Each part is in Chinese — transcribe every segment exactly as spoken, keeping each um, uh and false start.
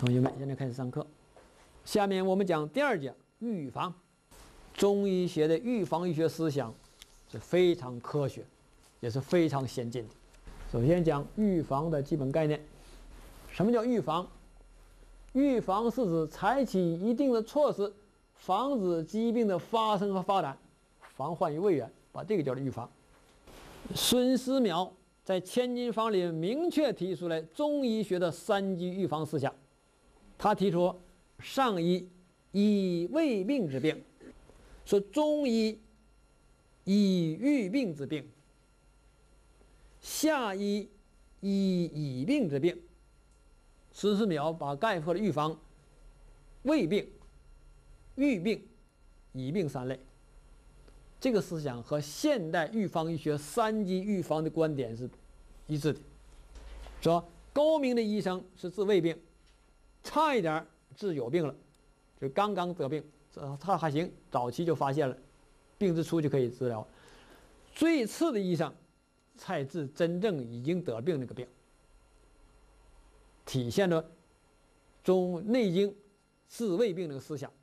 同学们，现在开始上课。下面我们讲第二讲预防。中医学的预防医学思想是非常科学，也是非常先进的。首先讲预防的基本概念。什么叫预防？预防是指采取一定的措施，防止疾病的发生和发展，防患于未然，把这个叫做预防。孙思邈在《千金方》里明确提出来中医学的三级预防思想。他提出上医以未病之病，说中医以预病之病，下医以已病之病。孙思邈把概括了预防未病、预病、已病三类。这个思想和现代预防医学三级预防的观点是一致的。说高明的医生是治未病，差一点治有病了，就刚刚得病，他还行，早期就发现了，病之初就可以治疗。最次的医生才治真正已经得病那个病，体现了中《内经》治未病那个思想。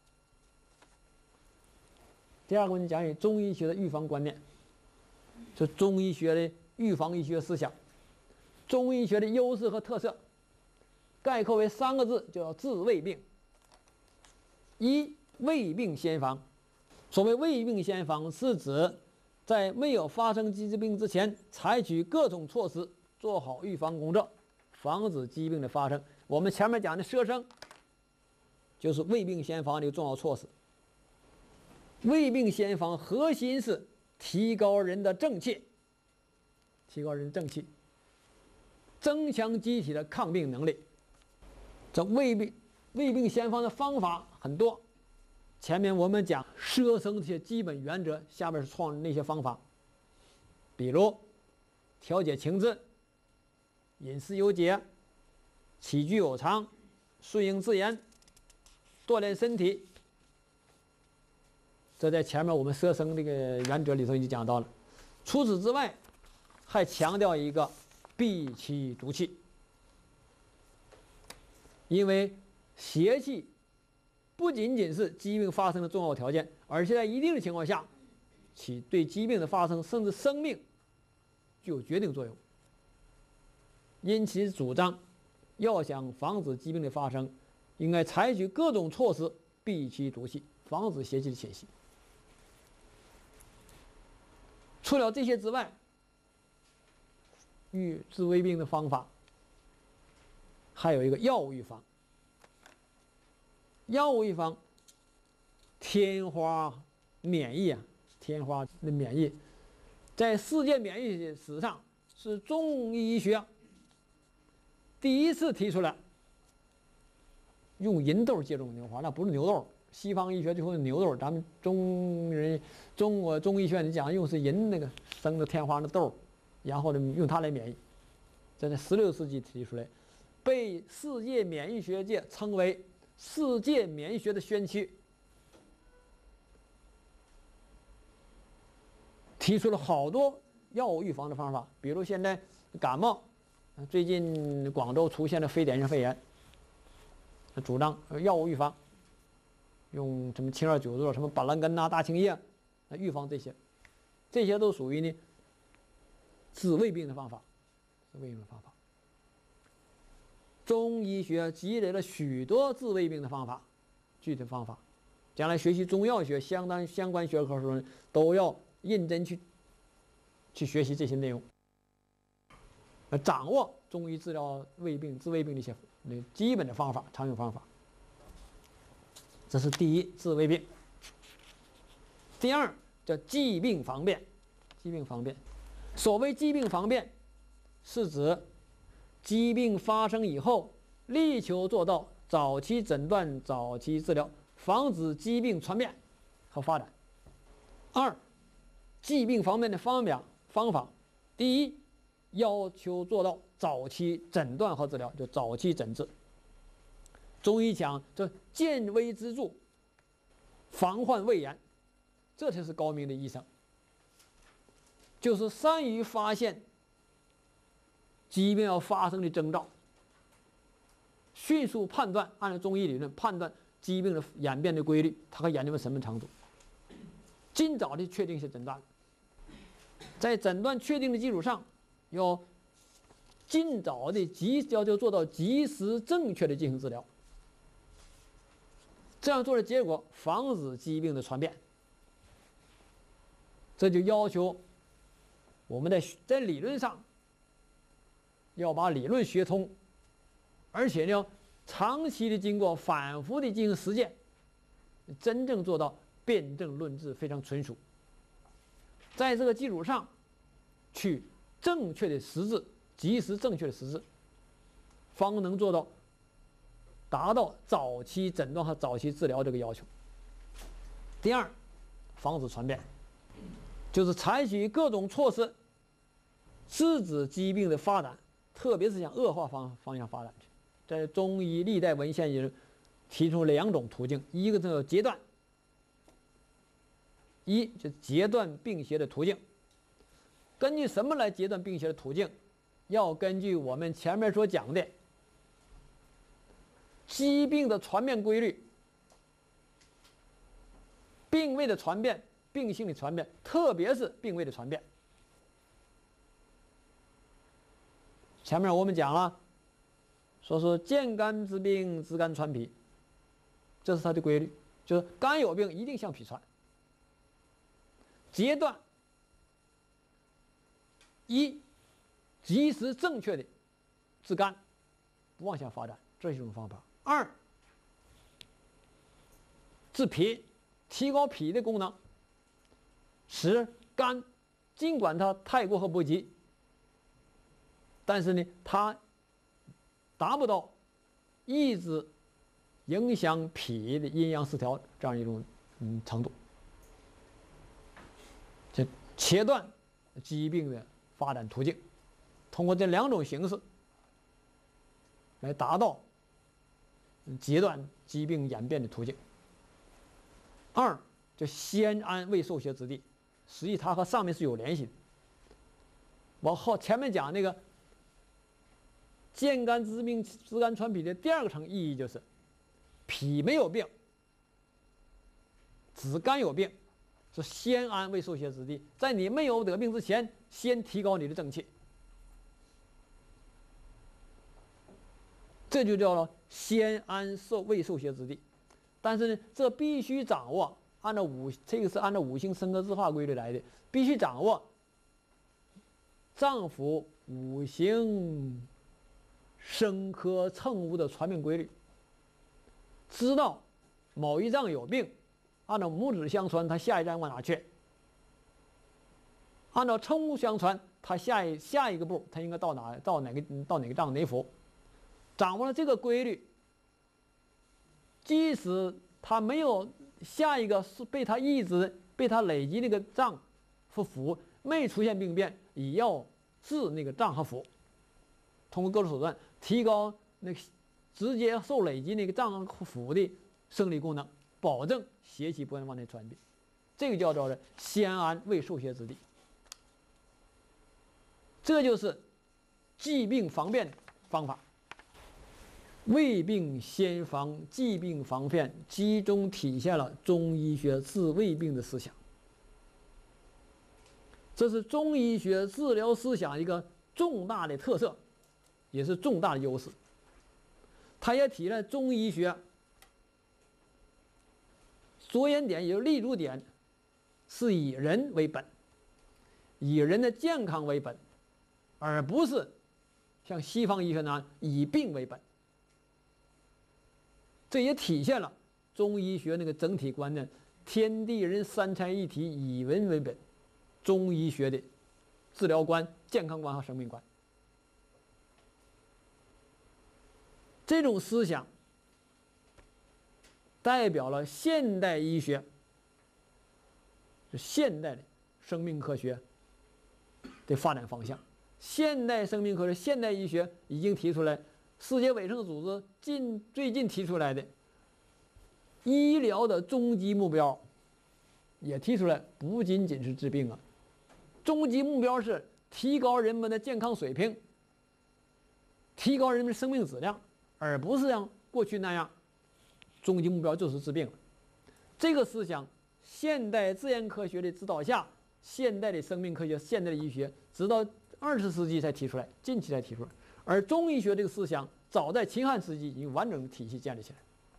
第二个，我们讲讲中医学的预防观念，就中医学的预防医学思想。中医学的优势和特色概括为三个字，叫治未病。一、未病先防。所谓未病先防，是指在没有发生疾病之前，采取各种措施，做好预防工作，防止疾病的发生。我们前面讲的摄生，就是未病先防的一个重要措施。未病先防核心是提高人的正气，提高人的正气，增强机体的抗病能力。这未病未病先防的方法很多，前面我们讲摄生这些基本原则，下面是创那些方法，比如调节情志、饮食有节、起居有常、顺应自然、锻炼身体。这在前面我们摄生这个原则里头已经讲到了。除此之外，还强调一个闭气足气，因为邪气不仅仅是疾病发生的重要条件，而且在一定的情况下，其对疾病的发生甚至生命具有决定作用。因其主张，要想防止疾病的发生，应该采取各种措施，闭气足气，防止邪气的侵袭。除了这些之外，预治未病的方法还有一个药物预防。药物预防，天花免疫啊，天花的免疫，在世界免疫史上是中医学第一次提出来用银豆接种天花，那不是牛豆。西方医学就会用牛豆，咱们中人中国中医学你讲用是银那个生的天花的豆，然后呢用它来免疫，这在十六世纪提出来，被世界免疫学界称为世界免疫学的先驱，提出了好多药物预防的方法，比如现在感冒，最近广州出现了非典型肺炎，主张药物预防。用什么清热久坐、什么板蓝根呐、大青叶来预防这些，这些都属于呢治未病的方法，治未病的方法。中医学积累了许多治未病的方法，具体的方法，将来学习中药学相当相关学科的时候，都要认真去去学习这些内容，掌握中医治疗胃病、治胃病的一些那基本的方法、常用方法。这是第一，治未病。第二叫疾病防变。疾病防变，所谓疾病防变，是指疾病发生以后，力求做到早期诊断、早期治疗，防止疾病传变和发展。二，疾病防变的方法方法，第一，要求做到早期诊断和治疗，就早期诊治。中医讲这见微知著，防患未然，这才是高明的医生，就是善于发现疾病要发生的征兆， 迅速判断，按照中医理论判断疾病的演变的规律，它可以研究到什么程度？尽早的确定一些诊断，在诊断确定的基础上，要尽早的及要就做到及时正确的进行治疗。这样做的结果，防止疾病的传变。这就要求我们在在理论上要把理论学通，而且呢，长期的经过反复的进行实践，真正做到辩证论治非常纯熟。在这个基础上，去正确的实质，及时正确的实质，方能做到达到早期诊断和早期治疗这个要求。第二，防止传变，就是采取各种措施，制止疾病的发展，特别是向恶化方方向发展去。在中医历代文献里提出两种途径，一个叫截断，一就截断病邪的途径。根据什么来截断病邪的途径？要根据我们前面所讲的疾病的传变规律、病位的传变、病性的传变，特别是病位的传变。前面我们讲了，说是见肝之病，知肝传脾，这是它的规律，就是肝有病一定向脾传。截断，一，及时正确的治肝，不往下发展，这是一种方法。二，治脾，提高脾的功能，使肝尽管它太过和不及，但是呢，它达不到抑制影响脾的阴阳失调这样一种嗯程度，这切断疾病的发展途径，通过这两种形式来达到截断疾病演变的途径。二，就先安未受邪之地，实际它和上面是有联系的。我后前面讲那个见肝知病，知肝传脾的第二个层意义就是，脾没有病，只肝有病，是先安未受邪之地，在你没有得病之前，先提高你的正气，这就叫做先安受未受邪之地。但是呢，这必须掌握，按照五这个是按照五行生克制化规律来的，必须掌握脏腑五行生克乘物的传变规律，知道某一脏有病，按照母子相传，它下一站往哪去？按照乘物相传，它下一下一个步，它应该到哪？到哪个到哪个脏哪腑？掌握了这个规律，即使他没有下一个是被他抑制、被他累积那个脏和腑没出现病变，也要治那个脏和腑，通过各种手段提高那个直接受累积那个脏和腑的生理功能，保证邪气不能往内传遍。这个叫做先安未受邪之地。这就是疾病防变的方法。未病先防，疾病防变，集中体现了中医学治未病的思想。这是中医学治疗思想一个重大的特色，也是重大的优势。它也体现中医学着眼点，也就是立足点，是以人为本，以人的健康为本，而不是像西方医学那样以病为本。这也体现了中医学那个整体观念：天地人三才一体，以人为本。中医学的治疗观、健康观和生命观，这种思想代表了现代医学，是现代的生命科学的发展方向。现代生命科学、现代医学已经提出来。世界卫生组织近最近提出来的医疗的终极目标，也提出来，不仅仅是治病啊，终极目标是提高人们的健康水平，提高人们的生命质量， 而不是像过去那样，终极目标就是治病了。这个思想，现代自然科学的指导下，现代的生命科学、现代的医学，直到二十世纪才提出来，近期才提出来。而中医学这个思想，早在秦汉时期已经完整的体系建立起来，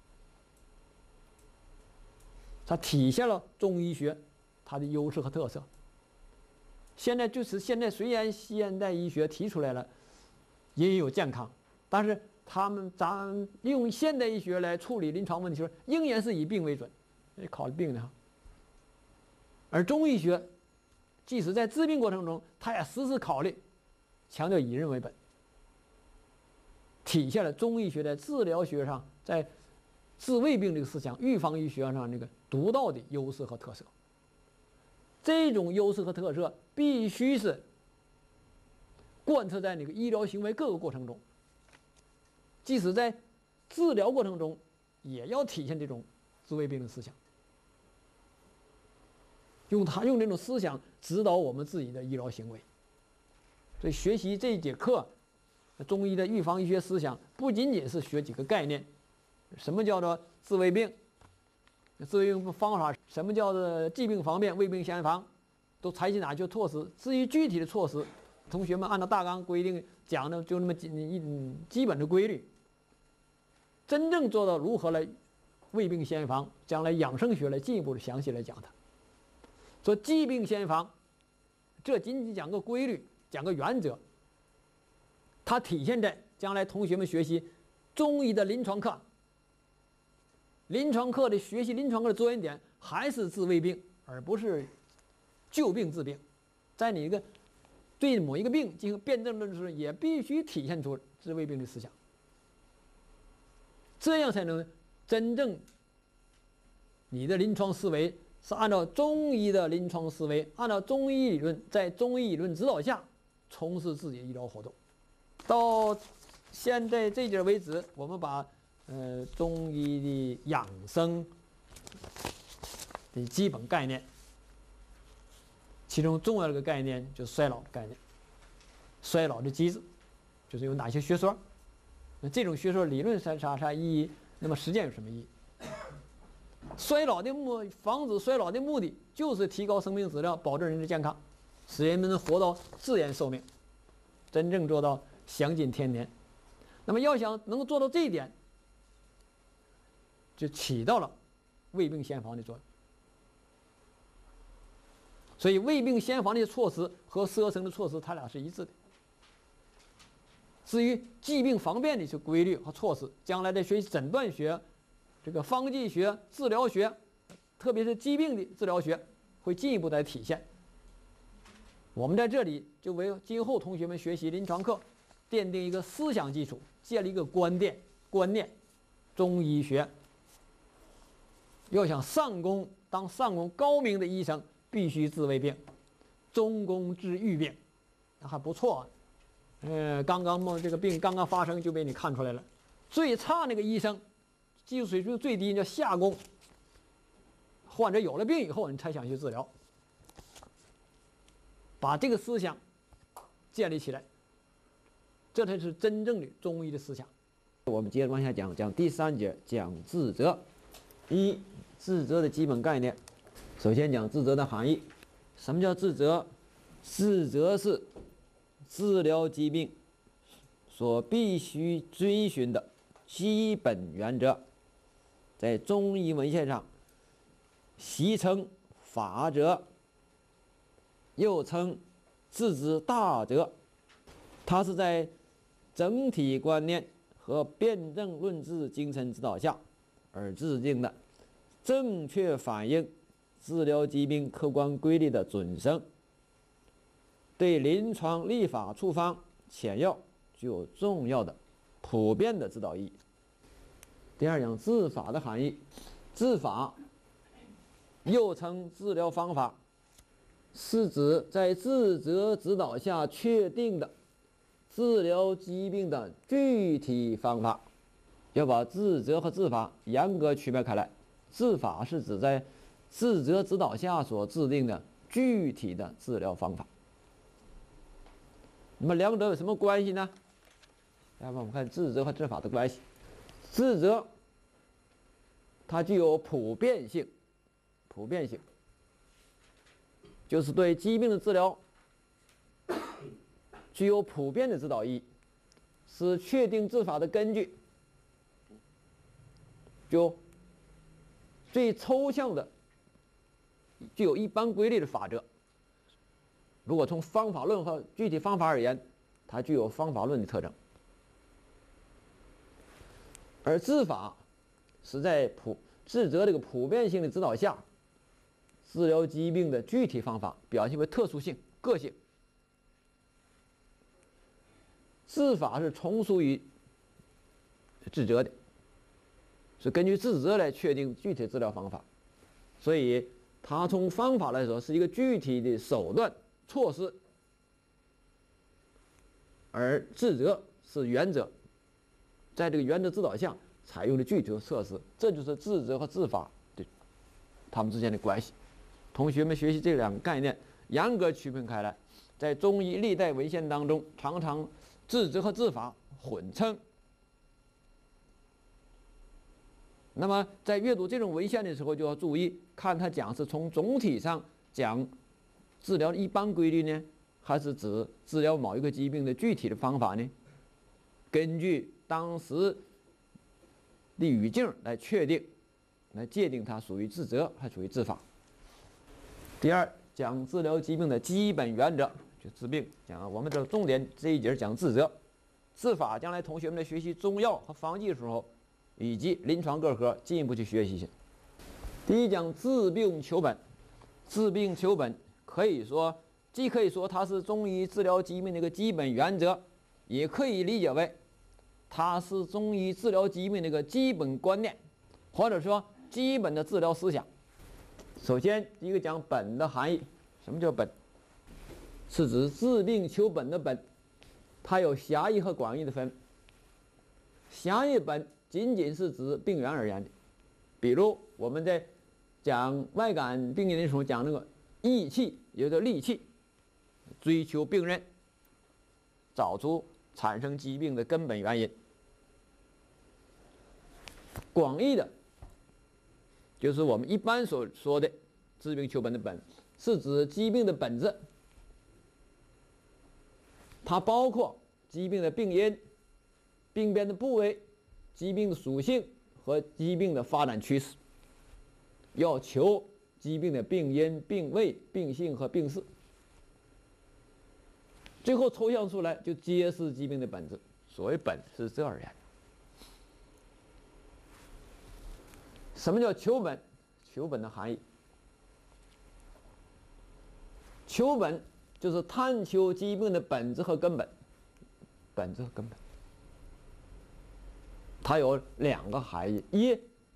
它体现了中医学它的优势和特色。现在就是现在，虽然现代医学提出来了，也有健康，但是他们咱用现代医学来处理临床问题时，仍然是以病为准，考虑病的哈。而中医学，即使在治病过程中，它也时时考虑，强调以人为本，体现了中医学在治疗学上，在治未病这个思想、预防医学上那个独到的优势和特色。这种优势和特色必须是贯彻在那个医疗行为各个过程中，即使在治疗过程中，也要体现这种治未病的思想，用它用这种思想指导我们自己的医疗行为。所以学习这一节课，中医的预防医学思想不仅仅是学几个概念，什么叫做治未病？治未病方法，什么叫做疾病防变、未病先防，都采取哪些措施？至于具体的措施，同学们按照大纲规定讲的就那么几一基本的规律。真正做到如何来未病先防，将来养生学来进一步的详细来讲它。说疾病先防，这仅仅讲个规律，讲个原则，它体现在将来同学们学习中医的临床课。临床课的学习，临床课的着眼点还是治未病，而不是救病治病。在你一个对某一个病进行辩证论述时，也必须体现出治未病的思想，这样才能真正你的临床思维是按照中医的临床思维，按照中医理论，在中医理论指导下从事自己的医疗活动。到现在这节为止，我们把呃，中医的养生的基本概念，其中重要的一个概念就是衰老概念。衰老的机制，就是有哪些学说？那这种学说理论上啥啥意义？那么实践有什么意义？衰老的目，防止衰老的目的就是提高生命质量，保证人的健康，使人们能活到自然寿命，真正做到享尽天年。那么要想能够做到这一点，就起到了未病先防的作用。所以未病先防的措施和奢生的措施，它俩是一致的。至于疾病防变的一些规律和措施，将来在学习诊断学、这个方剂学、治疗学，特别是疾病的治疗学，会进一步的体现。我们在这里就为今后同学们学习临床课奠定一个思想基础，建立一个观念观念。中医学要想上功，当上功高明的医生，必须治未病，中功治预病，那还不错啊。呃，刚刚梦这个病刚刚发生就被你看出来了。最差那个医生，技术水平最低叫下功，患者有了病以后，你才想去治疗。把这个思想建立起来，这才是真正的中医的思想。 我们接着往下讲，讲第三节，讲治则。一、治则的基本概念。首先讲治则的含义。什么叫治则？治则是治疗疾病所必须遵循的基本原则，在中医文献上习称法则，又称治之大则。它是在整体观念和辩证论治精神指导下而制定的，正确反映治疗疾病客观规律的准绳，对临床立法处方遣药具有重要的普遍的指导意义。第二讲治法的含义。治法又称治疗方法，是指在治则指导下确定的治疗疾病的具体方法。要把治则和治法严格区别开来。治法是指在治则指导下所制定的具体的治疗方法。那么两者有什么关系呢？ 要不我们看治则和治法的关系。治则它具有普遍性，普遍性就是对疾病的治疗具有普遍的指导意义，是确定治法的根据。就最抽象的、具有一般规律的法则。如果从方法论和具体方法而言，它具有方法论的特征。而治法是在普治则这个普遍性的指导下，治疗疾病的具体方法表现为特殊性、个性。治法是从属于治则的，是根据治则来确定具体治疗方法，所以它从方法来说是一个具体的手段措施，而治则是原则，在这个原则指导下采用的具体的措施，这就是治则和治法的它们之间的关系。同学们学习这两个概念，严格区分开来，在中医历代文献当中，常常治则和治法混称。那么在阅读这种文献的时候，就要注意看它讲是从总体上讲治疗的一般规律呢，还是指治疗某一个疾病的具体的方法呢？根据当时的语境来确定，来界定它属于治则还属于治法。第二，讲治疗疾病的基本原则，就治病讲我们的重点这一节讲治则，治法将来同学们在学习中药和方剂的时候，以及临床各科进一步去学习一下。第一讲治病求本，治病求本可以说既可以说它是中医治疗疾病的一个基本原则，也可以理解为它是中医治疗疾病的一个基本观念，或者说基本的治疗思想。首先，第一个讲本的含义。什么叫本？是指治病求本的本，它有狭义和广义的分。狭义本仅仅是指病源而言的，比如我们在讲外感病因的时候讲那个益气，也就是利气，追求病人，找出产生疾病的根本原因。广义的，就是我们一般所说的治病求本的本，是指疾病的本质，它包括疾病的病因、病变的部位、疾病的属性和疾病的发展趋势，要求疾病的病因、病位、病性和病势，最后抽象出来就揭示疾病的本质。所谓本是这而言。什么叫求本？求本的含义，求本就是探求疾病的本质和根本，本质和根本。它有两个含义：一，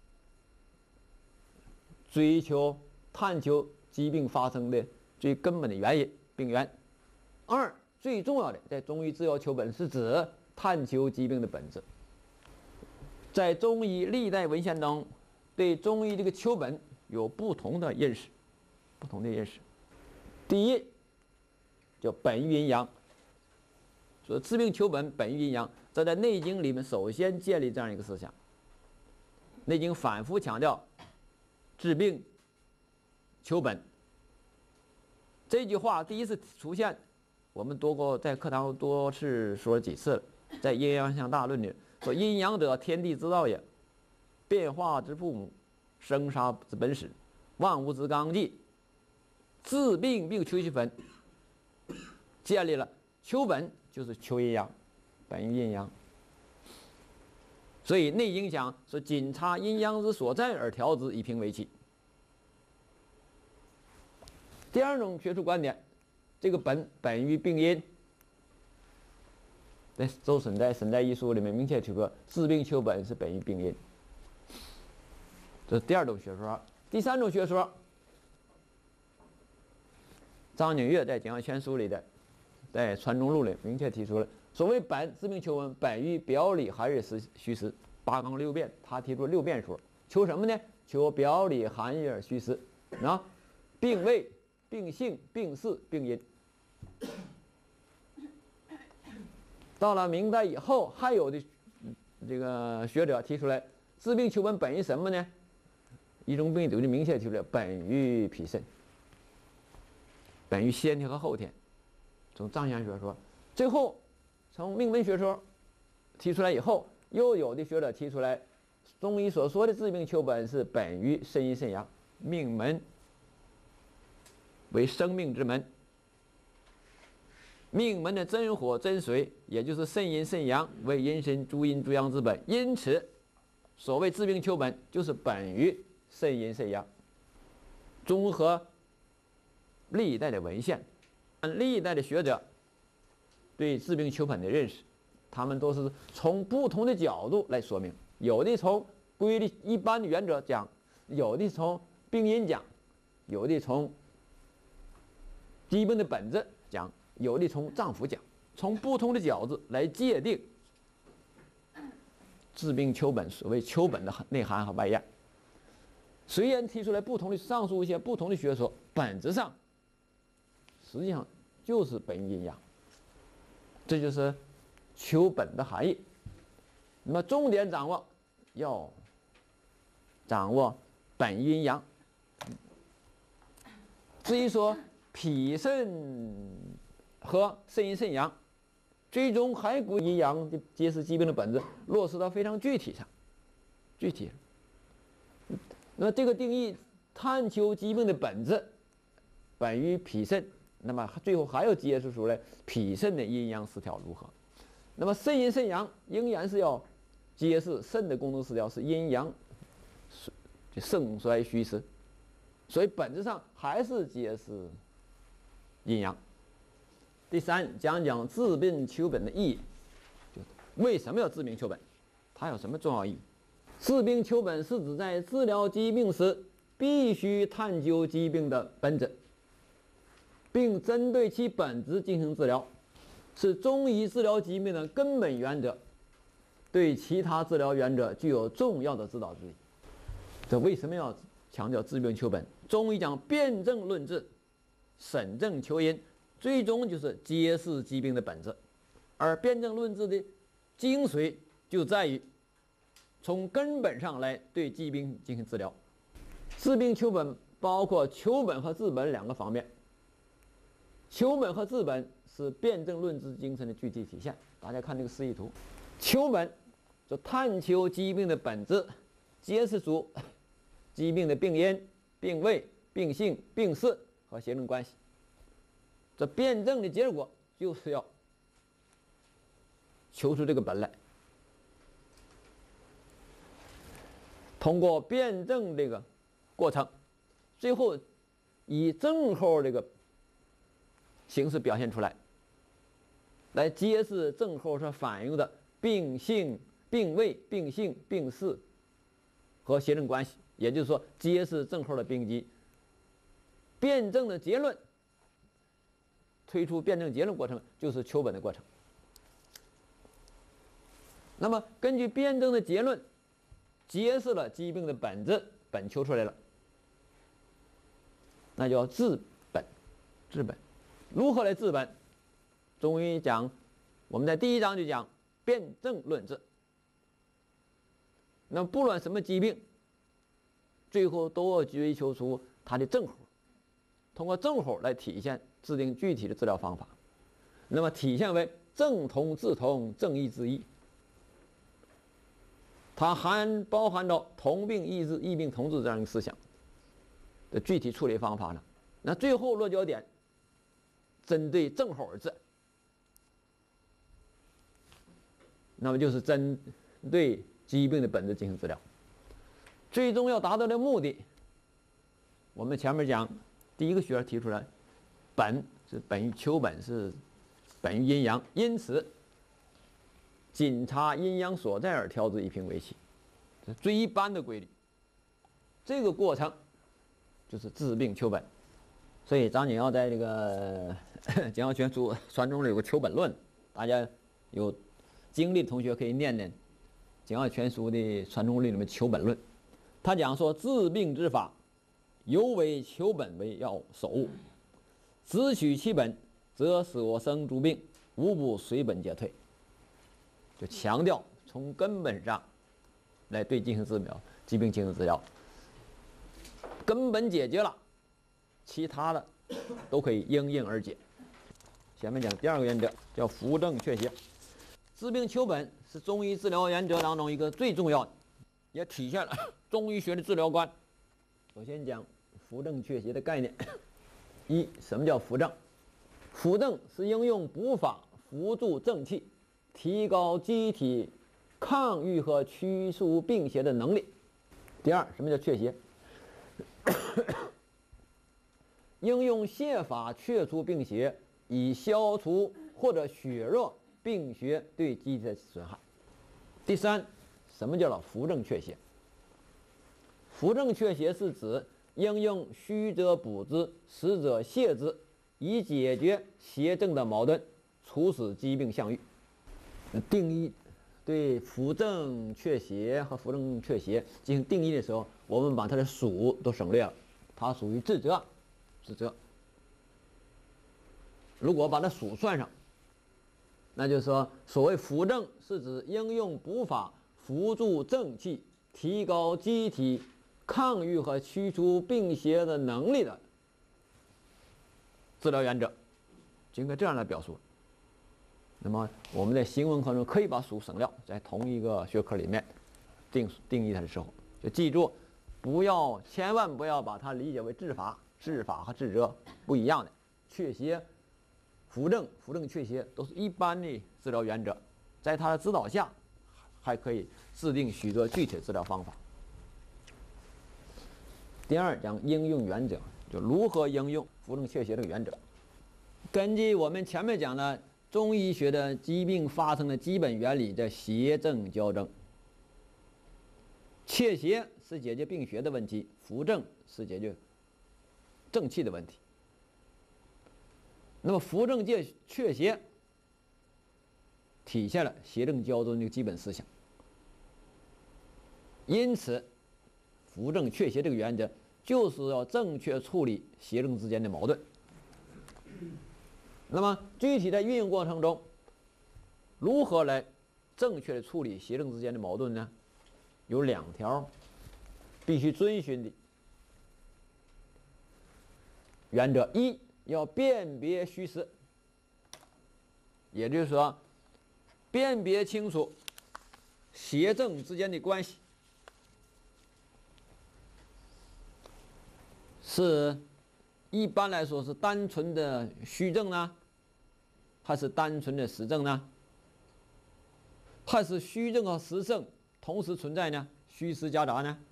追求探求疾病发生的最根本的原因病源；二，最重要的，在中医治疗求本是指探求疾病的本质。在中医历代文献中，对中医这个求本有不同的认识，不同的认识。第一，叫本于阴阳，说治病求本，本于阴阳。这在《内经》里面首先建立这样一个思想。《内经》反复强调治病求本这句话，第一次出现，我们多过在课堂多次说了几次了。在《阴阳相大论》里说：“阴阳者，天地之道也，变化之父母，生杀之本始，万物之纲纪。治病并求其本。”建立了求本就是求阴阳，本于阴阳。所以《内经》讲是仅察阴阳之所在而调之，以平为气。第二种学术观点，这个本本于病因，在周沈在《沈在医书》里面明确提出，治病求本是本于病因。这是第二种学说。第三种学说，张景岳在《简要全书》里的，在《传中录》里明确提出了，所谓本治病求本，本于表里含义实虚实，八纲六辩，他提出六辩说，求什么呢？求表里含义而虚实啊，病位、病性、病势、病因。 到了明代以后，还有的这个学者提出来，治病求本本于什么呢？一种病就明确提出来，本于脾肾，本于先天和后天。从藏象学说，最后从命门学说提出来以后，又有的学者提出来，中医所说的治病求本是本于肾阴肾阳，命门为生命之门。命门的真火真水，也就是肾阴肾阳为人身诸阴诸阳之本，因此所谓治病求本，就是本于肾阴肾阳。综合历代的文献，按历代的学者对治病求本的认识，他们都是从不同的角度来说明，有的从规律一般的原则讲，有的从病因讲，有的从疾病的本质讲，有的从脏腑讲，从不同的角度来界定治病求本，所谓求本的内涵和外延。虽然提出来不同的上述一些不同的学说，本质上实际上就是本于阴阳，这就是求本的含义。那么重点掌握要掌握本阴阳。至于说脾肾和肾阴肾阳，最终还归阴阳的揭示疾病的本质，落实到非常具体上。具体，那么这个定义探求疾病的本质，本于脾肾，那么最后还要揭示出来脾肾的阴阳失调如何。那么肾阴肾阳仍然是要揭示肾的功能失调是阴阳盛衰虚实，所以本质上还是揭示阴阳。第三，讲讲治病求本的意义，就为什么要治病求本，它有什么重要意义？治病求本是指在治疗疾病时必须探究疾病的本质，并针对其本质进行治疗，是中医治疗疾病的根本原则，对其他治疗原则具有重要的指导之意。这为什么要强调治病求本？中医讲辨证论治，审证求因，最终就是揭示疾病的本质。而辨证论治的精髓就在于从根本上来对疾病进行治疗。治病求本包括求本和治本两个方面。求本和治本是辨证论治精神的具体体现。大家看这个示意图，求本就探求疾病的本质，揭示出疾病的病因、病位、病性、病势和协同关系。这辩证的结果就是要求出这个本来。通过辩证这个过程，最后以症候这个形式表现出来，来揭示症候所反映的病性、病位、病性、病势和协同关系，也就是说，揭示症候的病机。辩证的结论，推出辩证结论过程就是求本的过程。那么，根据辩证的结论，揭示了疾病的本质，本求出来了，那叫治本。治本如何来治本？中医讲，我们在第一章就讲辩证论治。那么不论什么疾病，最后都要追求出它的症候，通过症候来体现制定具体的治疗方法。那么体现为症同治同，症异治异。它含包含到同病异治、异病同治这样一个思想的具体处理方法呢。那最后落脚点，针对症候而治，那么就是针对疾病的本质进行治疗。最终要达到的目的，我们前面讲，第一个学者提出来，本是本于求本是本于阴阳，因此仅察阴阳所在而调治一平为期，这是最一般的规律。这个过程就是治病求本。所以张景耀在这个《景耀全书》传中里有个求本论，大家有经历的同学可以念念《景耀全书》的传中里里面求本论。他讲说，治病之法，尤为求本为要守务，只取其本，则所生诸病无不随本皆退。 就强调从根本上来对进行治疗，疾病进行治疗，根本解决了，其他的都可以因应而解。前面讲第二个原则叫扶正祛邪，治病求本是中医治疗原则当中一个最重要的，也体现了中医学的治疗观。首先讲扶正祛邪的概念。一，什么叫扶正？扶正是应用补法扶助正气，提高机体抗御和驱除病邪的能力。第二，什么叫祛邪？应用泻法祛除病邪，以消除或者削弱病邪对机体的损害。第三，什么叫做扶正祛邪？扶正祛邪是指应用虚者补之，实者泻之，以解决邪正的矛盾，促使疾病相愈。定义对扶正祛邪和扶正祛邪进行定义的时候，我们把它的属都省略了，它属于治则，治则。如果把它属算上，那就是说，所谓扶正是指应用补法扶助正气，提高机体抗御和驱除病邪的能力的治疗原则，就应该这样来表述。那么我们在行文课中可以把属省掉，在同一个学科里面定定义它的时候，就记住，不要千万不要把它理解为治法，治法和治则不一样的。祛邪、扶正、扶正祛邪都是一般的治疗原则，在它的指导下，还可以制定许多具体的治疗方法。第二讲应用原则，就如何应用扶正祛邪这个原则。根据我们前面讲的中医学的疾病发生的基本原理的邪正交争，祛邪是解决病邪的问题，扶正是解决正气的问题。那么扶正界祛邪体现了邪正交争的基本思想，因此扶正祛邪这个原则就是要正确处理邪正之间的矛盾。那么具体在运用过程中，如何来正确的处理邪正之间的矛盾呢？有两条必须遵循的原则：一，要辨别虚实，也就是说，辨别清楚邪正之间的关系是一般来说是单纯的虚正呢，还是单纯的实正呢？还是虚正和实正同时存在呢？虚实夹杂呢？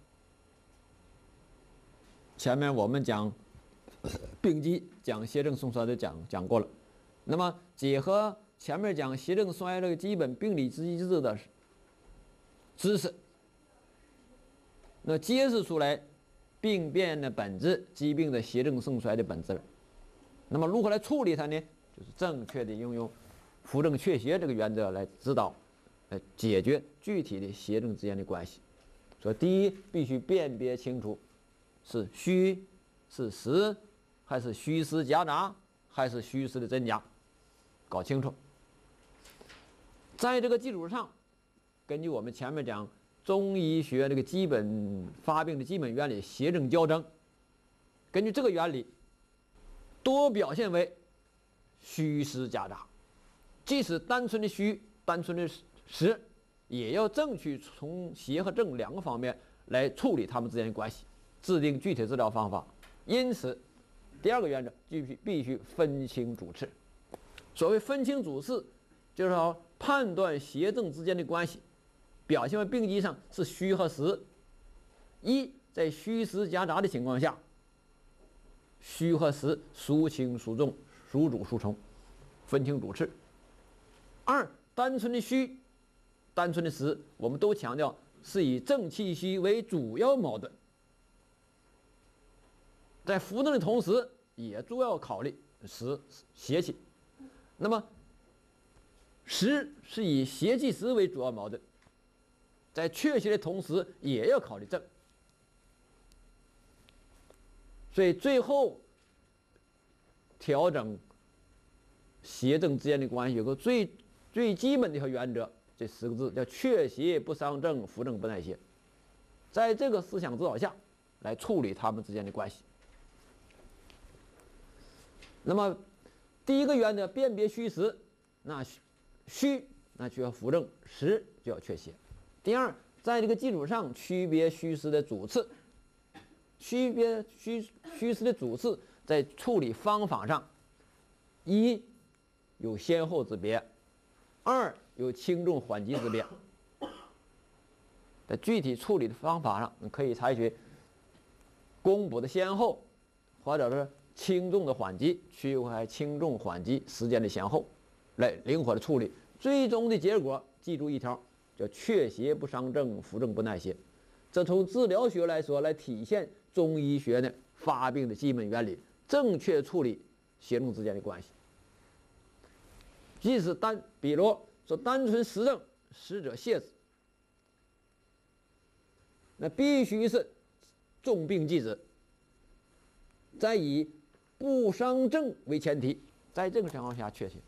前面我们讲病机讲邪正盛衰都讲讲过了，那么结合前面讲邪正衰这个基本病理机制的知识，那揭示出来病变的本质，疾病的邪正盛衰的本质了。那么如何来处理它呢？就是正确的应用扶正祛邪这个原则来指导，来解决具体的邪正之间的关系。所以第一，必须辨别清楚是虚是实，还是虚实夹杂，还是虚实的真假，搞清楚。在这个基础上，根据我们前面讲中医学这个基本发病的基本原理邪正交争，根据这个原理，多表现为虚实夹杂，即使单纯的虚、单纯的实，也要正确从邪和正两个方面来处理它们之间的关系，制定具体治疗方法。因此，第二个原则必须必须分清主次。所谓分清主次，就是要判断邪正之间的关系，表现为病机上是虚和实。一，在虚实夹杂的情况下，虚和实孰轻孰重，孰主孰从，分清主次。二，单纯的虚、单纯的实，我们都强调是以正气虚为主要矛盾，在扶正的同时，也主要考虑实邪气。那么实是以邪气实为主要矛盾，在祛邪的同时，也要考虑正。所以最后调整邪正之间的关系，有个最最基本的一个原则， 这十个字，叫确邪不伤正，扶正不耐邪。在这个思想指导下来处理他们之间的关系。那么第一个原则，辨别虚实，那虚那就要扶正，实就要确邪。第二，在这个基础上区别虚实的主次，区别虚虚实的主次，在处理方法上，一有先后之别，二有轻重缓急之别。在具体处理的方法上，你可以采取公补的先后，或者是轻重的缓急，区分轻重缓急时间的先后，来灵活的处理。最终的结果，记住一条，叫确邪不伤正，扶正不耐邪。这从治疗学来说，来体现中医学的发病的基本原理，正确处理邪正之间的关系。即使单，比如说单纯实证，实者泻之，那必须是重病忌止，再以不伤正为前提，在这个情况下确切。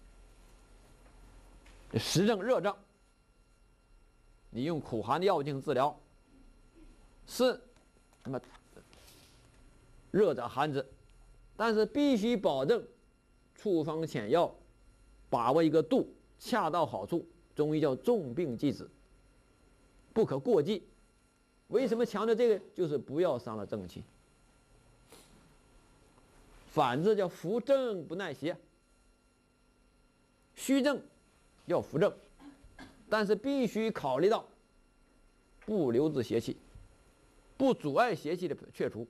实证热症，你用苦寒的药物进行治疗，是那么热者寒之，但是必须保证处方遣药，把握一个度，恰到好处。中医叫重病忌止，不可过剂。为什么强调这个？就是不要伤了正气。反之叫扶正不耐邪，虚正要扶正，但是必须考虑到不留置邪气，不阻碍邪气的去除。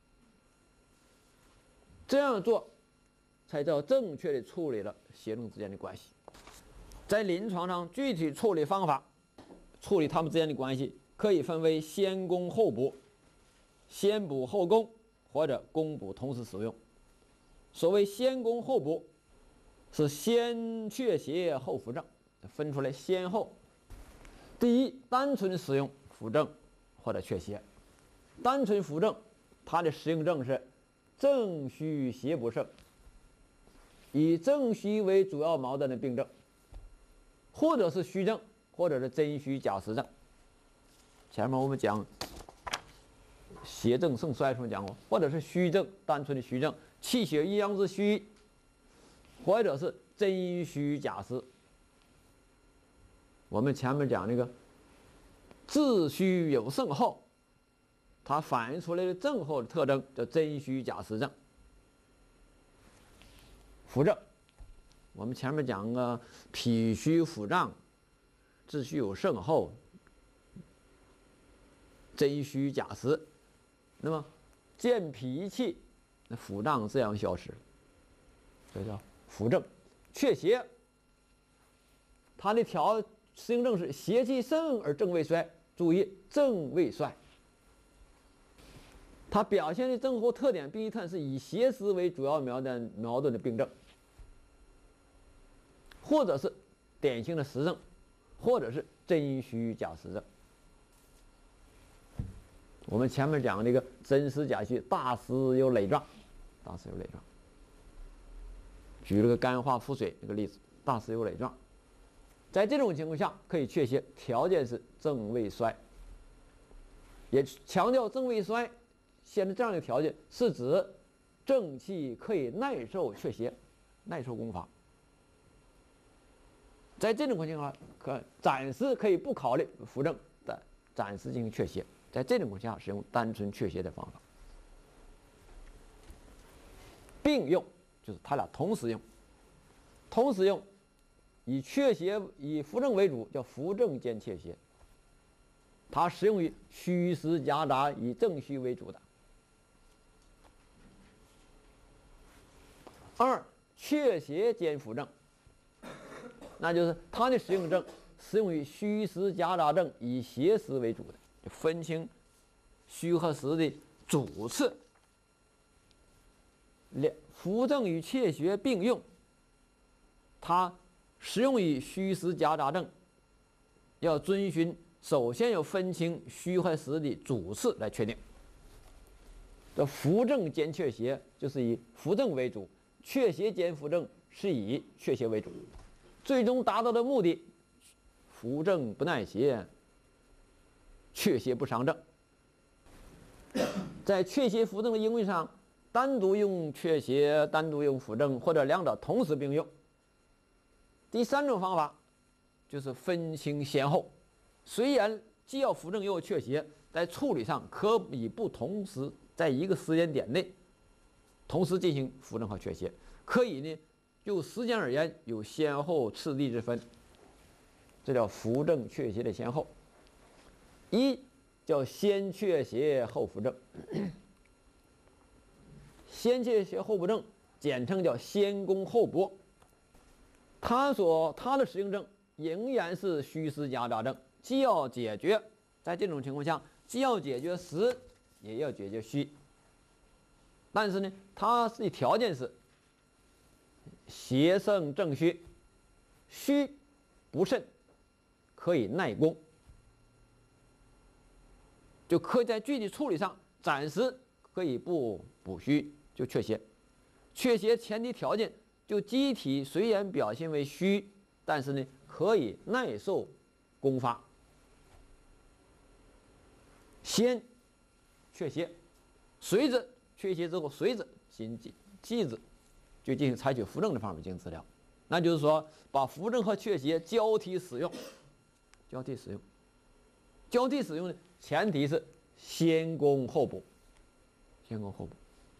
这样做才叫正确的处理了邪正之间的关系。在临床上具体处理方法，处理他们之间的关系可以分为先攻后补、先补后攻，或者攻补同时使用。所谓先攻后补，是先确邪后扶正，分出来先后。第一，单纯使用扶正或者确邪。单纯扶正，它的适应症是正虚邪不胜，以正虚为主要矛盾的病症，或者是虚症，或者是真虚假实症。前面我们讲邪正盛衰的时候讲过，或者是虚症，单纯的虚症，气血阴阳之虚，或者是真虚假实。我们前面讲那个自虚有盛后，它反映出来的症候的特征叫真虚假实症。扶正，我们前面讲个脾虚腹胀，自虚有盛后，真虚假实。那么健脾气，那腹胀自然消失，这叫扶正。确邪，它的调适应症是邪气盛而正未衰，注意正未衰。它表现的症候特点并一特是以邪实为主要矛盾矛盾的病症，或者是典型的实症，或者是真虚假实症。我们前面讲那个真实假虚，大实有累状，大实有累状。举了个肝化腹水这个例子，大实有累状。在这种情况下，可以确切条件是正未衰，也强调正未衰。现在这样的条件是指正气可以耐受确邪，耐受攻伐。在这种情况下，可暂时可以不考虑扶正，但暂时进行确邪。在这种情况下，使用单纯确邪的方法。并用就是它俩同时用，同时用，以确邪以扶正为主，叫扶正兼确邪。它适用于虚实夹杂以正虚为主的。二，确邪兼扶正，那就是它的适应症适用于虚实夹杂症以邪实为主的，就分清虚和实的主次。两扶正与确邪并用，它适用于虚实夹杂症，要遵循首先要分清虚和实的主次来确定。这扶正兼确邪就是以扶正为主，确邪兼扶正是以确邪为主，最终达到的目的， 扶正不耐邪，却邪不伤正。在却邪扶正的应用上，单独用却邪，单独用扶正，或者两者同时并用。第三种方法就是分清先后，虽然既要扶正又要却邪，在处理上可以不同时在一个时间点内同时进行扶正和却邪，可以呢就时间而言有先后次第之分，这叫扶正却邪的先后。一叫先却邪后扶正，先却邪后扶正，简称叫先攻后补。它所它的适应症仍然是虚实夹杂症，既要解决，在这种情况下，既要解决实，也要解决虚。但是呢，它的条件是邪胜正虚，虚不胜，可以耐攻。就可以在具体处理上暂时可以不补虚，就却邪。却邪前提条件就机体虽然表现为虚，但是呢可以耐受攻发。先却邪，随着却邪之后，随着新剂剂子就进行采取扶正的方法进行治疗。那就是说，把扶正和却邪交替使用，交替使用。交替使用的前提是先攻后补，先攻后补。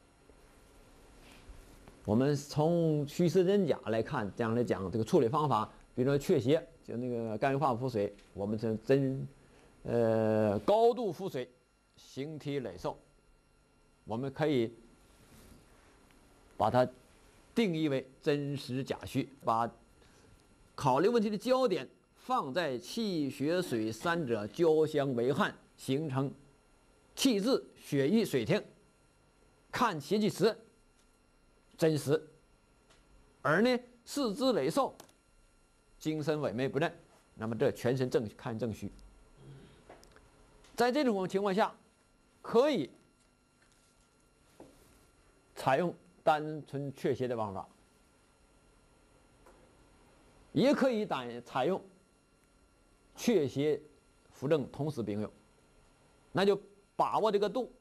我们从祛湿真假来看，这样来讲这个处理方法，比如说却邪，就那个肝硬化腹水，我们是真呃高度腹水，形体累受，我们可以把它定义为真实假虚，把考虑问题的焦点放在气血水三者交相为害，形成气滞血瘀水停，看其其实真实，而呢四肢累受，精神萎靡不振，那么这全身正看正虚。在这种情况下，可以采用单纯却邪的方法，也可以单采用却邪扶正同时并用，那就把握这个度，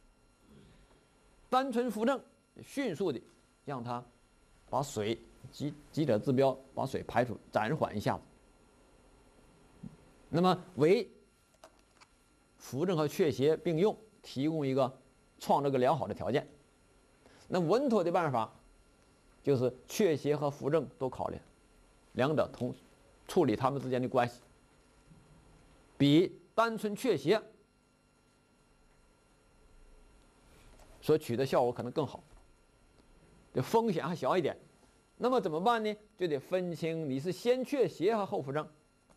单纯扶正，迅速的让它把水急急者治标，把水排出，暂缓一下子。那么为扶正和却邪并用提供一个创造个良好的条件。那稳妥的办法就是却邪和扶正都考虑，两者同处理它们之间的关系，比单纯却邪所取得效果可能更好，这风险还小一点。那么怎么办呢？就得分清你是先却邪和后扶正。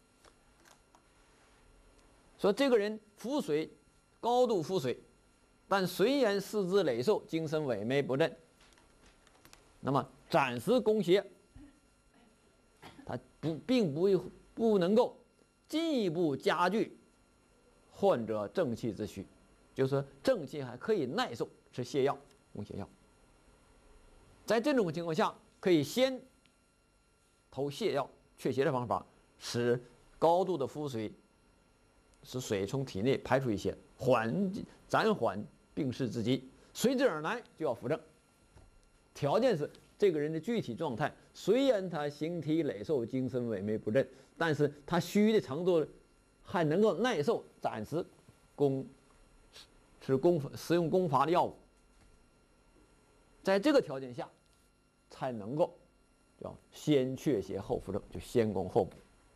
说这个人腹水高度腹水，但虽然四肢累受，精神萎靡不振，那么暂时攻邪，他不并不不能够进一步加剧患者正气之虚，就是说正气还可以耐受，吃泻药攻邪药。在这种情况下，可以先投泻药却邪的方法，使高度的腹水，使水从体内排出一些，缓暂缓病势之机，随之而来就要扶正。条件是这个人的具体状态，虽然他形体累受，精神萎靡不振，但是他虚的程度还能够耐受，暂时攻吃攻使用攻伐的药物。在这个条件下，才能够叫先却邪后扶正，就先攻后补。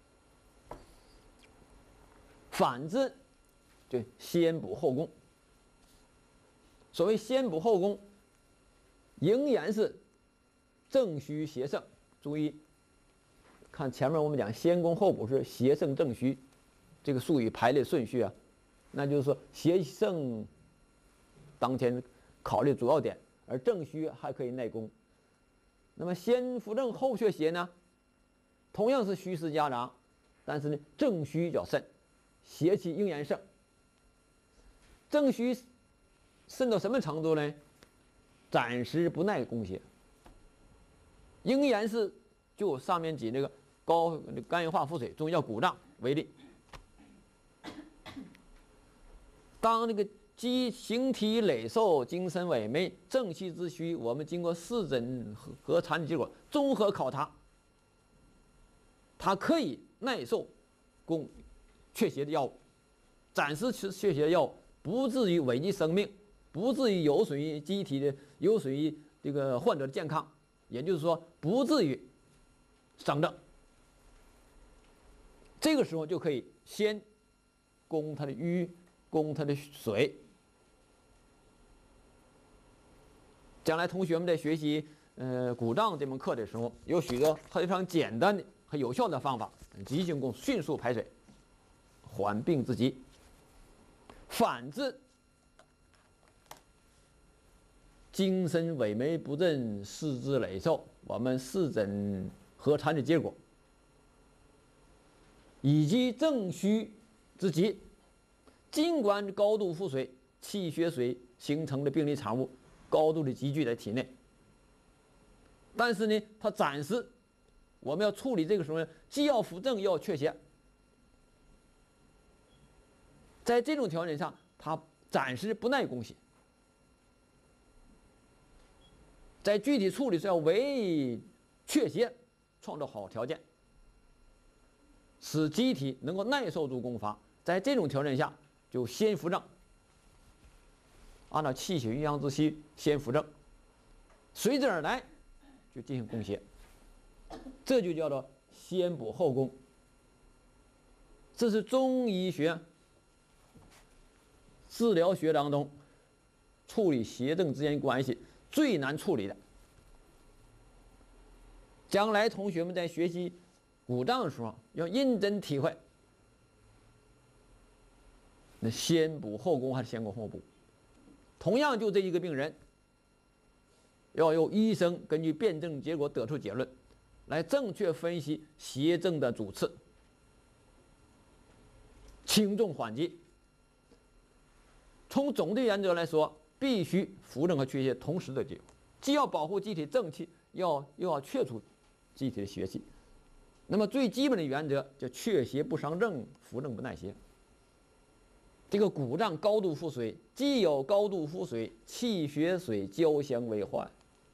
反之，就先补后攻。所谓先补后攻，仍然是正虚邪胜。注意，看前面我们讲先攻后补是邪胜正虚，这个术语排列顺序啊，那就是说邪胜当前考虑主要点，而正虚还可以耐攻。那么先扶正后却邪呢，同样是虚实夹杂，但是呢正虚较甚，邪气仍然盛。正虚渗到什么程度呢？暂时不耐攻邪，仍然是就上面举那个高肝硬化腹水，中医叫鼓胀， 为例，当这个肌形体累瘦、精神萎靡、正气之虚，我们经过视诊和和查的结果，综合考察，它可以耐受供祛邪的药物，暂时吃祛邪的药物，不至于危及生命，不至于有损于机体的，有损于这个患者的健康，也就是说，不至于伤症。这个时候就可以先攻它的瘀，攻它的水。将来同学们在学习呃古障这门课的时候，有许多非常简单的和有效的方法，急行功迅速排水，缓病之急。反之，精神萎靡不振、四肢累瘦，我们视诊核查的结果，以及正虚之急，尽管高度腹水、气血水形成的病理产物高度的积聚在体内，但是呢，它暂时我们要处理这个时候呢，既要扶正又要祛邪。在这种条件下，它暂时不耐攻邪。在具体处理是要为祛邪创造好条件，使机体能够耐受住攻伐。在这种条件下，就先扶正，按照气血运阳之需先扶正，随之而来就进行攻邪，这就叫做先补后攻。这是中医学治疗学当中处理邪正之间关系最难处理的。将来同学们在学习古障的时候，要认真体会，那先补后攻还是先攻后补？同样就这一个病人，要由医生根据辩证结果得出结论，来正确分析邪正的主次，轻重缓急。从总的原则来说，必须扶正和祛邪同时的结果，既要保护机体正气，要又要去除机体的邪气。那么最基本的原则叫祛邪不伤正，扶正不耐邪。这个古障高度腹水，既有高度腹水，气血水交相为患，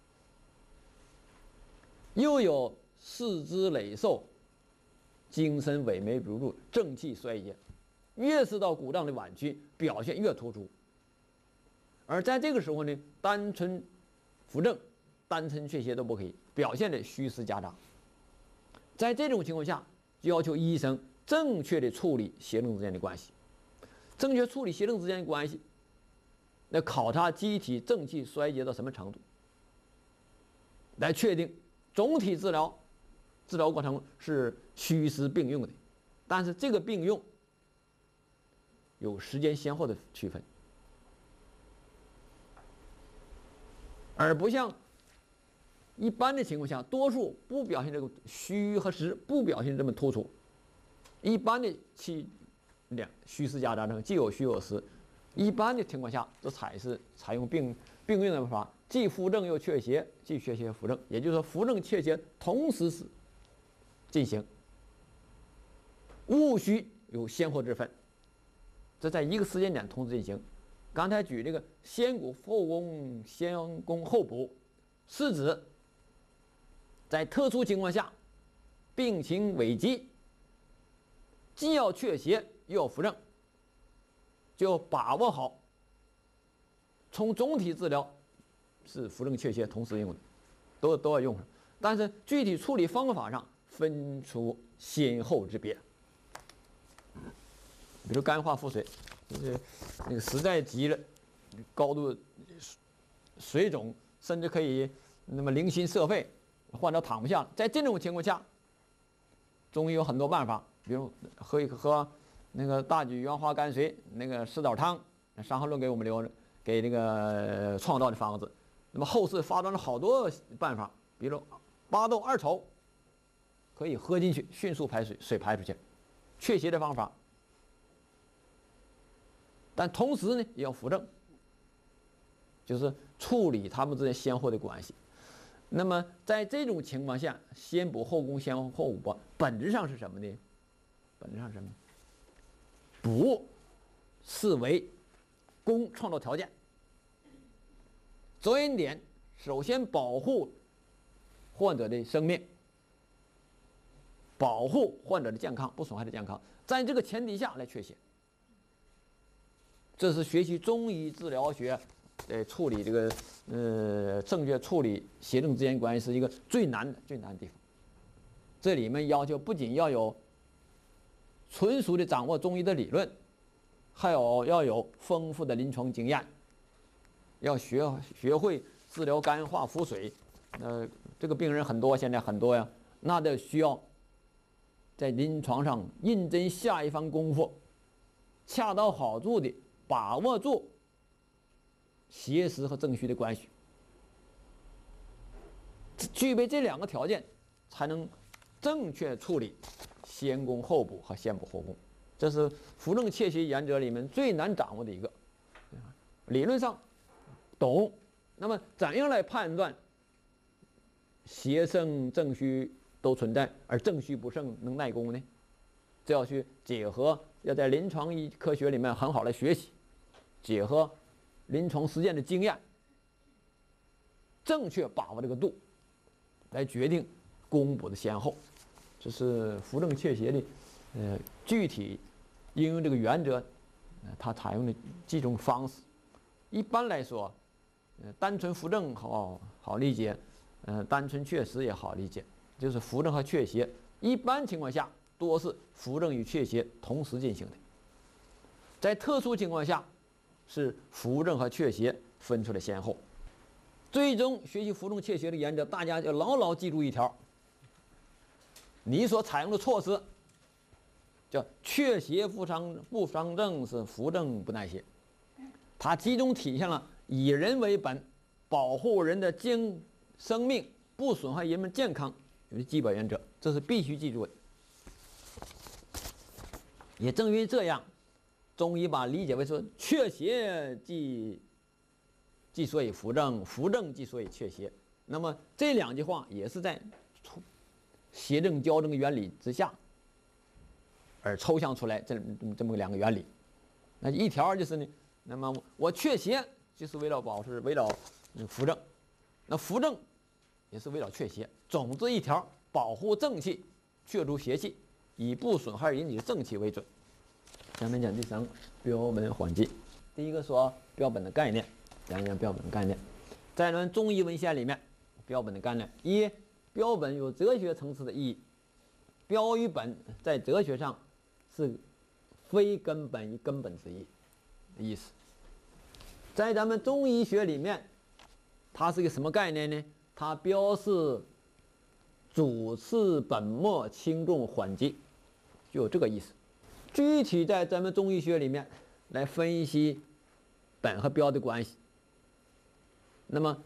又有四肢累瘦、精神萎靡不振、正气衰竭。越是到古障的晚期，表现越突出。而在这个时候呢，单纯扶正、单纯祛邪都不可以，表现的虚实夹杂。在这种情况下，就要求医生正确的处理邪正之间的关系。正确处理邪正之间的关系，那考察机体正气衰竭到什么程度，来确定总体治疗治疗过程是虚实并用的。但是这个并用有时间先后的区分，而不像一般的情况下，多数不表现这个虚和实不表现这么突出。一般的气两虚实夹杂中，既有虚有实。一般的情况下，都采是采用并并用的方法，既扶正又祛邪，既祛邪扶正，也就是说扶正祛邪同时是进行，务须有先后之分。这在一个时间点同时进行。刚才举这个先补后攻、先攻后补，是指在特殊情况下，病情危急，既要祛邪又要扶正，就把握好从总体治疗是扶正祛邪同时用的，都都要用上。但是具体处理方法上分出先后之别。比如肝化腹水，就是那个实在急了，高度水肿，甚至可以那么零心摄肺，患者躺不下了。在这种情况下，中医有很多办法，比如喝一喝那个大举原花甘水那个石枣汤，《伤寒论》给我们留着给那个创造的方子。那么后世发展了好多办法，比如巴豆二丑，可以喝进去，迅速排水，水排出去，祛邪的方法。但同时呢，也要扶正，就是处理他们之间先后的关系。那么在这种情况下，先补后攻，先后补，本质上是什么呢？ 本质上是什么？补是为攻创造条件。着眼点首先保护患者的生命，保护患者的健康，不损害的健康，在这个前提下来确血。这是学习中医治疗学，呃，处理这个呃正确处理邪正之间关系是一个最难的最难的地方。这里面要求不仅要有纯熟的掌握中医的理论，还有要有丰富的临床经验，要学学会治疗肝化腹水。呃，这个病人很多，现在很多呀，那得需要在临床上认真下一番功夫，恰到好处的把握住邪实和正虚的关系。具备这两个条件，才能正确处理先攻后补和先补后攻。这是扶正祛邪原则里面最难掌握的一个。理论上懂，那么怎样来判断邪盛正虚都存在，而正虚不盛能耐攻呢？这要去结合，要在临床医科学里面很好来学习，结合临床实践的经验，正确把握这个度，来决定攻补的先后。这是扶正祛邪的呃具体应用这个原则，呃，它采用的几种方式。一般来说，呃，单纯扶正好好理解，呃，单纯祛实也好理解。就是扶正和祛邪，一般情况下多是扶正与祛邪同时进行的。在特殊情况下，是扶正和祛邪分出了先后。最终学习扶正祛邪的原则，大家要牢牢记住一条：你所采用的措施叫祛邪不伤不伤正，是扶正不耐邪。它集中体现了以人为本，保护人的精生命，不损害人们健康有的基本原则，这是必须记住的。也正因为这样，中医把理解为说祛邪即即所以扶正，扶正即所以祛邪。那么这两句话也是在邪正交正原理之下而抽象出来这这么两个原理。那一条就是呢，那么我祛邪就是为了保持为了扶正，那扶正也是为了祛邪。总之一条，保护正气，去除邪气，以不损害人体的正气为准。下面讲第三个标本缓急。第一个说标本的概念，讲一讲标本的概念。在咱们中医文献里面，标本的概念一，标本有哲学层次的意义。标与本在哲学上是非根本与根本之意的意思。在咱们中医学里面，它是一个什么概念呢？它标示主次本末轻重缓急，就有这个意思。具体在咱们中医学里面来分析本和标的关系，那么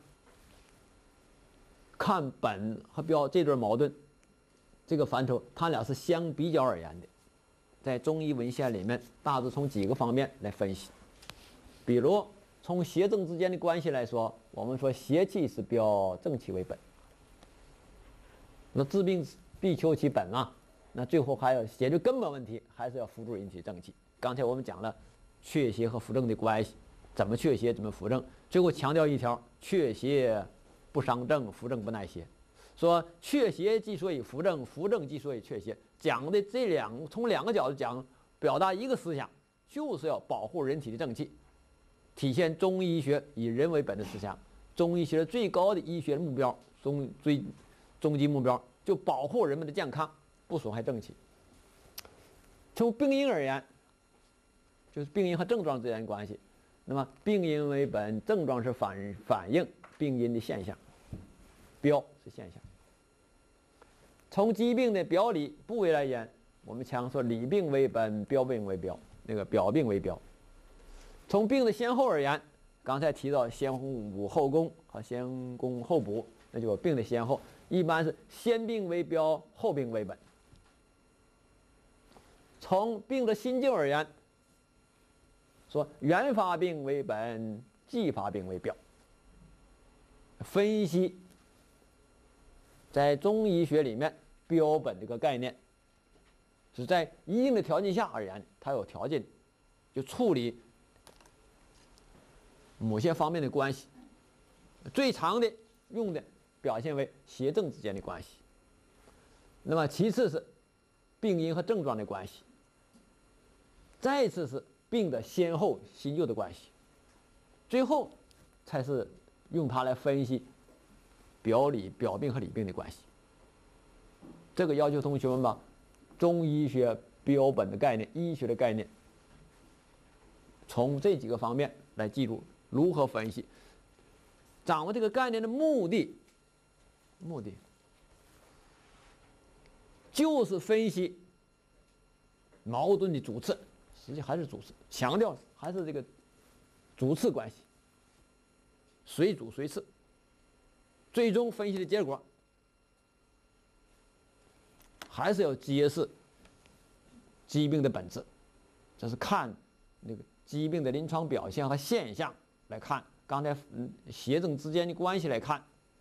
看本和标这对矛盾这个范畴，它俩是相比较而言的。在中医文献里面，大致从几个方面来分析。比如从邪正之间的关系来说，我们说邪气是标，正气为本。那治病必求其本啊，那最后还要解决根本问题，还是要扶助人体正气。刚才我们讲了祛邪和扶正的关系，怎么祛邪，怎么扶正。最后强调一条：祛邪不伤正，扶正不耐邪。说祛邪即所以扶正，扶正即所以祛邪，讲的这两从两个角度讲，表达一个思想，就是要保护人体的正气，体现中医学以人为本的思想。中医学最高的医学目标，终最终极目标就保护人们的健康，不损害正气。从病因而言，就是病因和症状之间的关系。那么病因为本，症状是反反映病因的现象，标是现象。从疾病的表里部位来言，我们常说里病为本，标病为标，那个表病为标。从病的先后而言，刚才提到先补后攻和先攻后补，那就有病的先后，一般是先病为标，后病为本。从病的心境而言，说原发病为本，继发病为标。分析在中医学里面标本这个概念， 是在一定的条件下而言，它有条件就处理某些方面的关系。最常的用的表现为邪正之间的关系。那么其次是病因和症状的关系，再次是病的先后新旧的关系，最后才是用它来分析表里、表病和里病的关系。这个要求同学们把中医学标本的概念、医学的概念，从这几个方面来记住如何分析。掌握这个概念的目的，目的就是分析矛盾的主次，实际还是主次，强调还是这个主次关系，随主随次。最终分析的结果还是要揭示疾病的本质，这是看那个疾病的临床表现和现象来看。刚才嗯邪正之间的关系来看，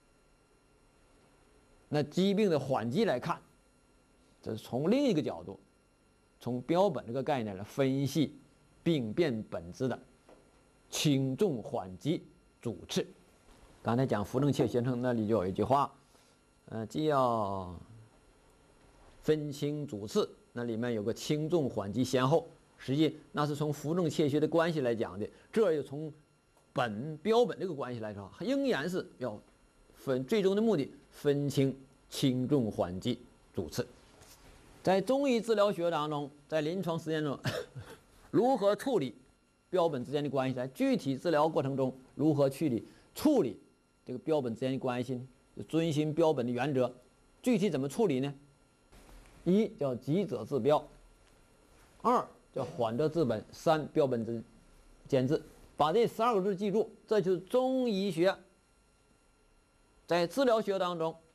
那疾病的缓急来看，这是从另一个角度，从标本这个概念来分析病变本质的轻重缓急主次。刚才讲扶正切先生那里就有一句话，呃，既要分清主次，那里面有个轻重缓急先后，实际那是从扶正切学的关系来讲的，这又从本标本这个关系来说，仍然是要分最终的目的分清轻重缓急主次。在中医治疗学当中，在临床实践中，如何处理标本之间的关系，在具体治疗过程中如何处理处理这个标本之间的关系呢？遵循标本的原则，具体怎么处理呢？一叫急者治标，二叫缓则治本，三标本之间治。把这十二个字记住，这就是中医学在治疗学当中，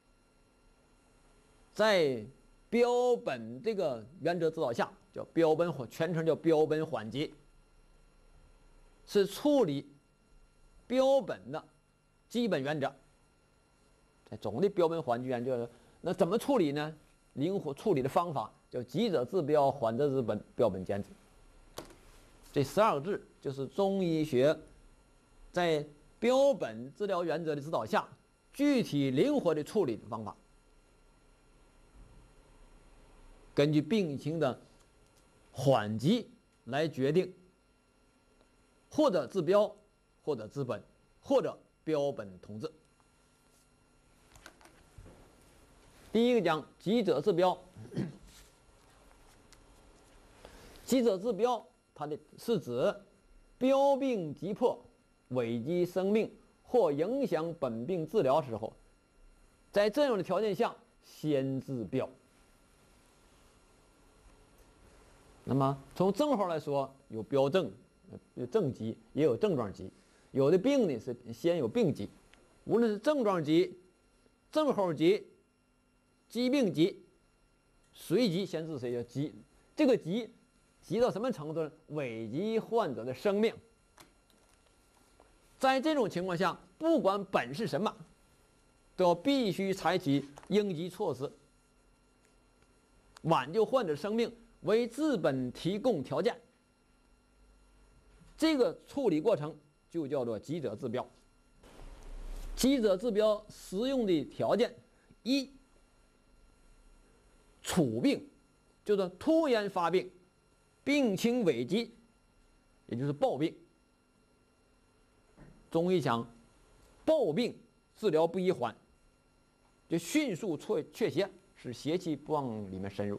在标本这个原则指导下，叫标本缓，全称叫标本缓急，是处理标本的基本原则。在总的标本缓急原则，那怎么处理呢？灵活处理的方法叫急者治标，缓则治本，标本兼治。这十二个字就是中医学在标本治疗原则的指导下，具体灵活的处理的方法。根据病情的缓急来决定，或者治标，或者治本，或者标本同治。第一个讲急者治标，急者治标，它的是指标病急迫、危及生命或影响本病治疗时候，在这样的条件下先治标。那么从症候来说，有标症、有症急，也有症状急。有的病呢是先有病急，无论是症状急、症候急、疾病急，随即先治谁叫急。这个急急到什么程度呢？危及患者的生命。在这种情况下，不管本是什么，都必须采取应急措施，挽救患者生命，为治本提供条件。这个处理过程就叫做急者治标。急者治标实用的条件一，处病，就是突然发病，病情危急，也就是暴病。中医讲，暴病治疗不宜缓，就迅速确确邪，使邪气不往里面深入。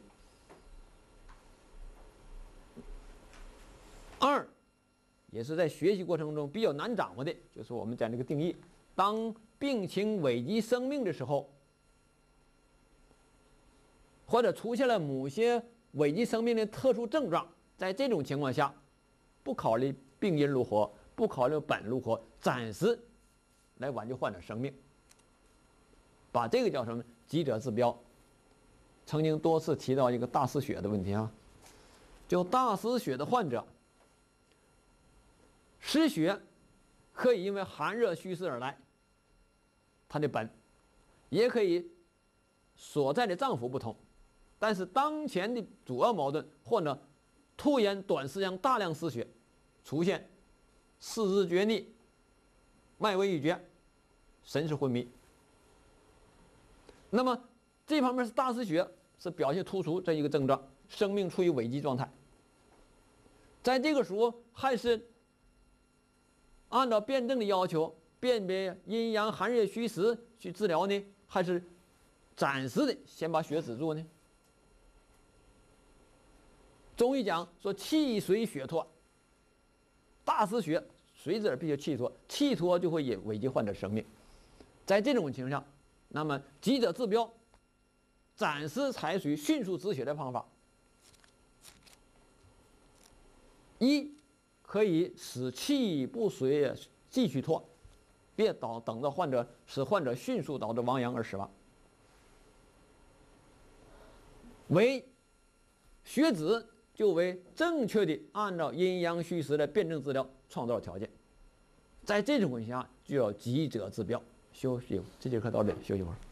二，也是在学习过程中比较难掌握的，就是我们讲这个定义：当病情危及生命的时候，或者出现了某些危及生命的特殊症状，在这种情况下，不考虑病因如何，不考虑本如何，暂时来挽救患者生命，把这个叫什么？急者治标。曾经多次提到一个大失血的问题啊，就大失血的患者，失血可以因为寒热虚实而来，它的本也可以所在的脏腑不同， 但是当前的主要矛盾或者突然短时间大量失血，出现四肢厥逆、脉微欲绝、神志昏迷。那么这方面是大失血，是表现突出这一个症状，生命处于危机状态。在这个时候，还是按照辩证的要求，辨别阴阳寒热虚实去治疗呢，还是暂时的先把血止住呢？中医讲说气随血脱，大失血随之而必须气脱，气脱就会引危及患者生命。在这种情况下，那么急者治标，暂时采取迅速止血的方法，一可以使气不随继续脱，别等等着患者使患者迅速导致亡阳而死亡。为血止就为正确的按照阴阳虚实的辩证治疗创造条件。在这种情况下，就要急者治标。休息，这节课到这里，休息会儿。